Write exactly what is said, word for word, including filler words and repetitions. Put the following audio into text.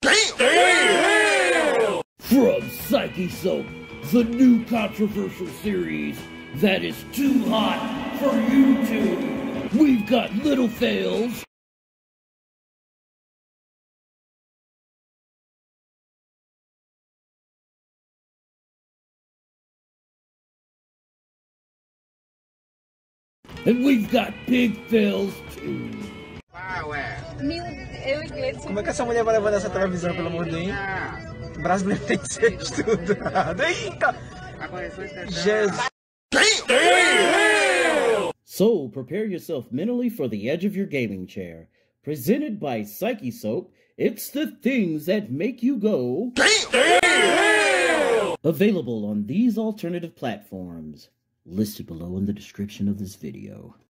Damn! Damn! From Psychesoap, the new controversial series that is too hot for YouTube. We've got little fails. And we've got big fails too. Meu, eu inglês. Como é que essa mulher vai levar essa televisão, pelo amor de Deus, hein? Brasileiro tem que ser estudado. Eita! Jesus! So, prepare yourself mentally for the edge of your gaming chair. Presented by Psychesoap, it's the things that make you go... Damn! Available on these alternative platforms, listed below in the description of this video.